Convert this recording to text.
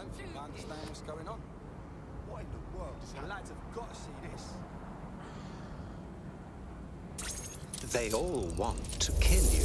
don't think I understand what's going on. What in the world is The lads have got to see this. They all want to kill you.